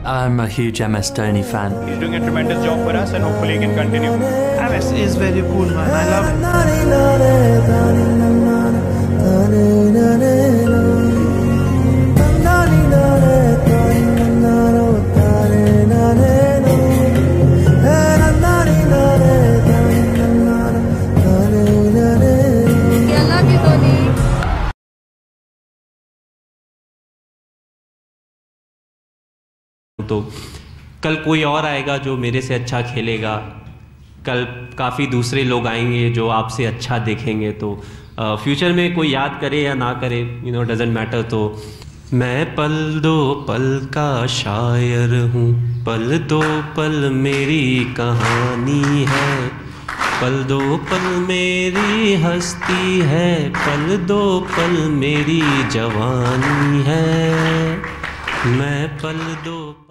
I'm a huge MS Dhoni fan. He's doing a tremendous job for us and hopefully he can continue. MS is very cool, man. I love him. तो कल कोई और आएगा जो मेरे से अच्छा खेलेगा, कल काफ़ी दूसरे लोग आएंगे जो आपसे अच्छा देखेंगे। तो फ्यूचर में कोई याद करे या ना करे, डजेंट मैटर। तो मैं पल दो पल का शायर हूँ, पल दो पल मेरी कहानी है, पल दो पल मेरी हस्ती है, पल दो पल मेरी जवानी है। मैं पल दो